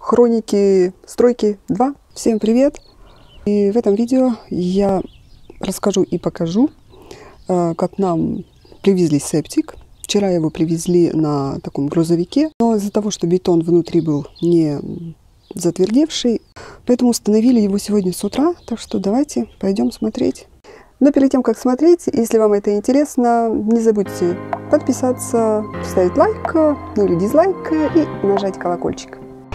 Хроники стройки 2. Всем привет! И в этом видео я расскажу и покажу, как нам привезли септик. Вчера его привезли на таком грузовике, но из-за того, что бетон внутри был не затвердевший, поэтому установили его сегодня с утра. Так что давайте пойдем смотреть. Но перед тем, как смотреть, если вам это интересно, не забудьте подписаться, поставить лайк, ну или дизлайк и нажать колокольчик.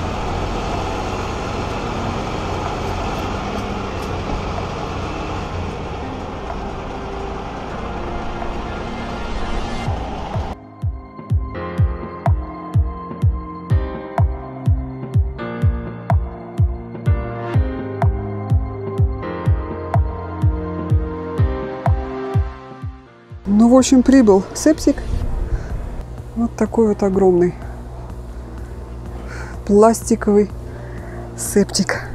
Ну, в общем, прибыл септик. Вот такой вот огромный пластиковый септик.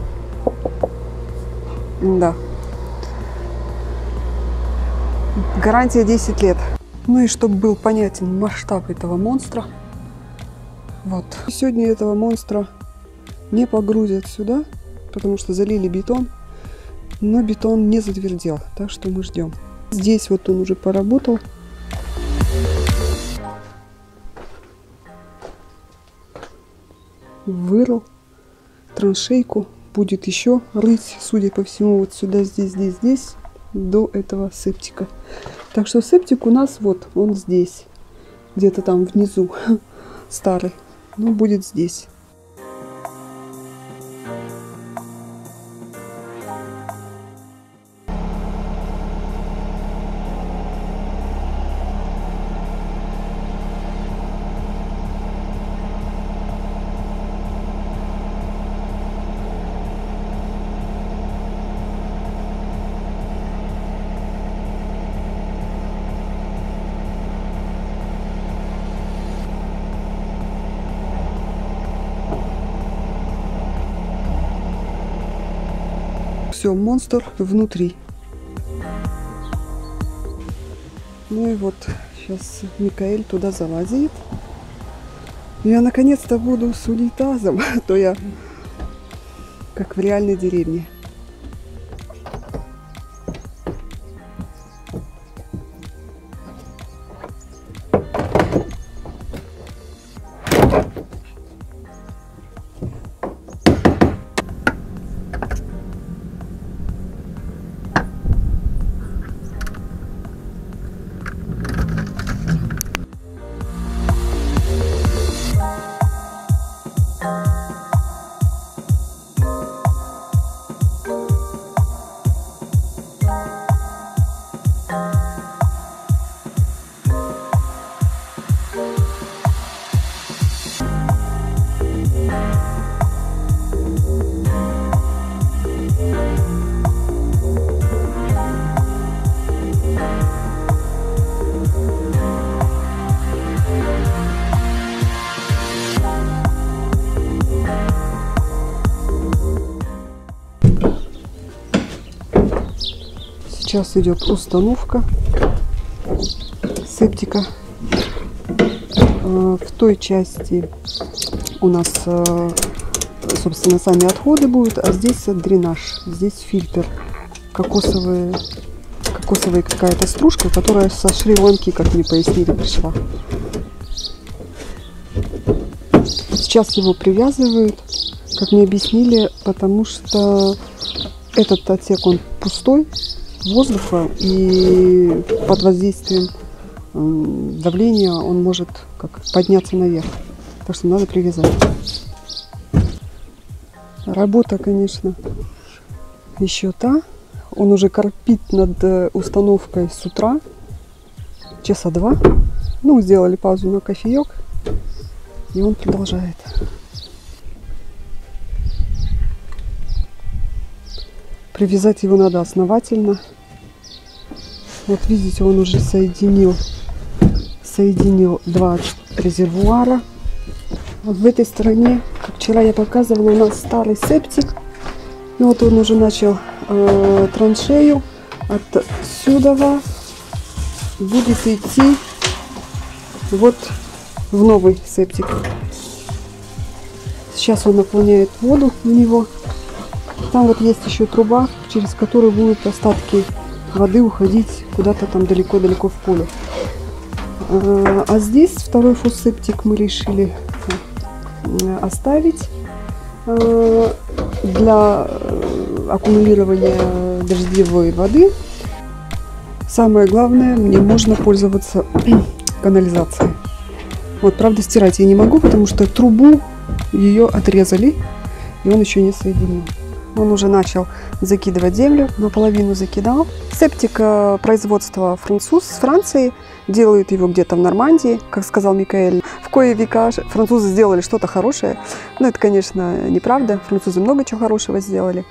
Да. Гарантия 10 лет. Ну и чтобы был понятен масштаб этого монстра. Вот. Сегодня этого монстра не погрузят сюда, потому что залили бетон. Но бетон не затвердел, так что мы ждем. Здесь вот он уже поработал. Вырыл траншейку. Будет еще рыть, судя по всему, вот сюда, здесь, до этого септика. Так что септик у нас вот, он здесь. Где-то там внизу, старый. Но будет здесь. Все, монстр внутри. Ну и вот, сейчас Микаэль туда залазит. Я наконец-то буду с унитазом, а то я как в реальной деревне. Сейчас идет установка септика. В той части у нас, собственно, сами отходы будут, а здесь дренаж, здесь фильтр. Кокосовая какая-то стружка, которая со Шри-Ланки, как мне пояснили, пришла. Сейчас его привязывают, как мне объяснили, потому что этот отсек, он пустой. Воздуха, и под воздействием давления он может как подняться наверх. Так что надо привязать. Работа, конечно, еще та. Он уже корпит над установкой с утра. Часа 2. Ну, сделали паузу на кофеек. И он продолжает. Привязать его надо основательно. Вот видите, он уже соединил 2 резервуара. Вот в этой стороне, как вчера я показывала, у нас старый септик. И вот он уже начал траншею. Отсюда будет идти вот в новый септик. Сейчас он наполняет воду в него. Там вот есть еще труба, через которую будут остатки воды уходить куда-то там далеко-далеко в поле. А здесь второй форсептик мы решили оставить для аккумулирования дождевой воды. Самое главное, мне можно пользоваться канализацией. Вот, правда, стирать я не могу, потому что трубу ее отрезали, и он еще не соединен. Он уже начал закидывать землю, наполовину закидал. Септик производства француз с Франции, делают его где-то в Нормандии, как сказал Микаэль. В кои века французы сделали что-то хорошее. Но это, конечно, неправда. Французы много чего хорошего сделали.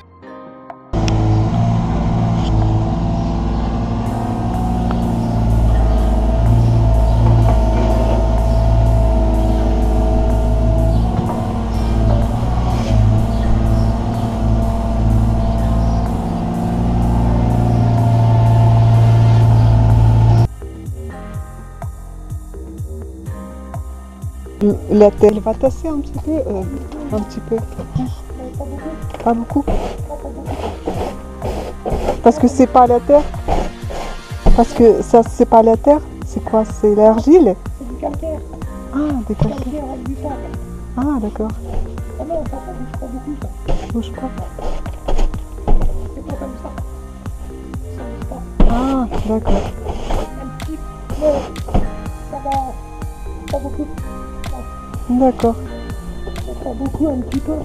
La terre, elle va tasser un petit peu, Pas beaucoup. Parce que c'est pas la terre. Parce que ça, c'est pas la terre. C'est quoi? C'est l'argile? C'est du calcaire. Ah, des calcaires. Calcaire avec du sable. Ah, d'accord. Ah non, ça bouge pas beaucoup, ça. Ça bouge pas. C'est pas comme ça. Ça bouge pas. Ah, d'accord. Un petit peu. Ça va. Pas beaucoup. D'accord. Pas beaucoup, un petit peu.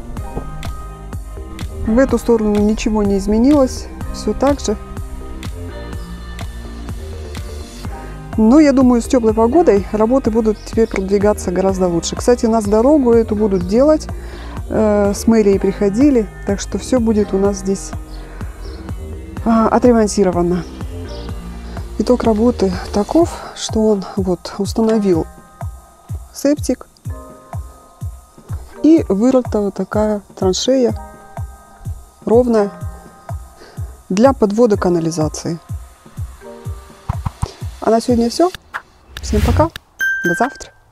В эту сторону ничего не изменилось, все так же. Но я думаю, с теплой погодой работы будут теперь продвигаться гораздо лучше. Кстати, у нас дорогу эту будут делать, с мэрией приходили, так что все будет у нас здесь отремонтировано. Итог работы таков, что он вот установил септик и вырыта вот такая траншея ровная для подвода канализации. А на сегодня все. Всем пока. До завтра.